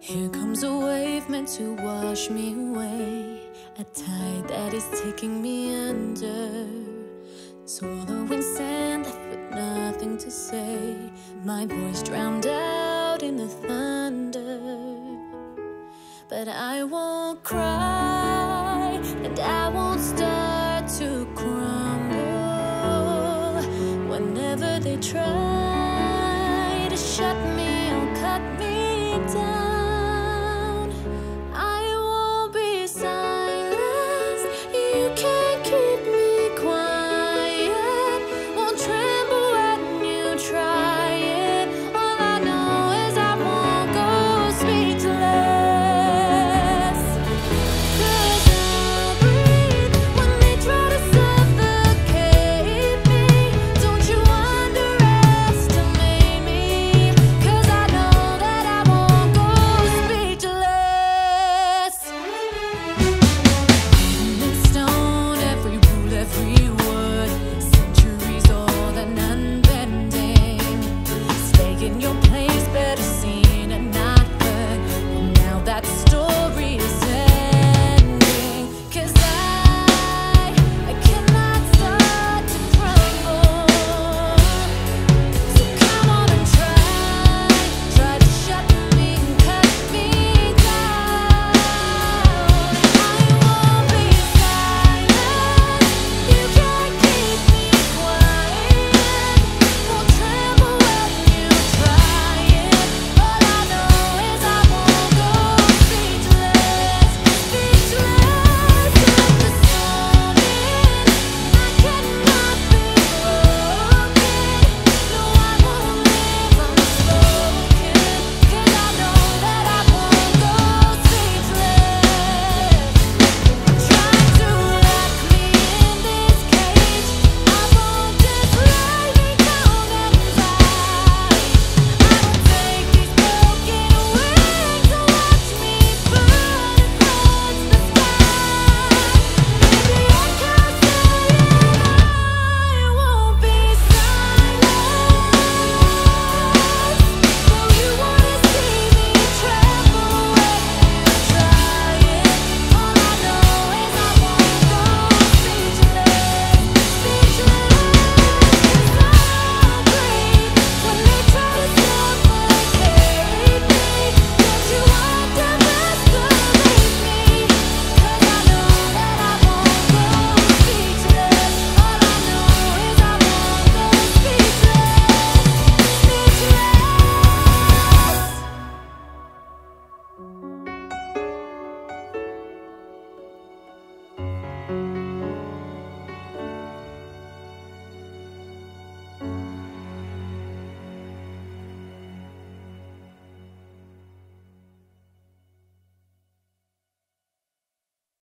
Here comes a wave meant to wash me away, a tide that is taking me under, swallowing sand left with nothing to say, my voice drowned out in the thunder. But I won't cry, and I won't start to crumble whenever they try.